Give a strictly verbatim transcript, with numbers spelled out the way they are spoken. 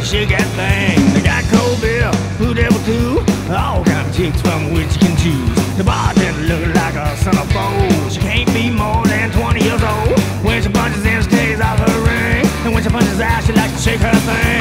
shake that thing. They got cold beer, blue devil too, all kind of chicks from which you can choose. The bartender looking like a son of foes. She can't be more than twenty years old. When she punches in, she takes off her ring, and when she punches out, she likes to shake her thing.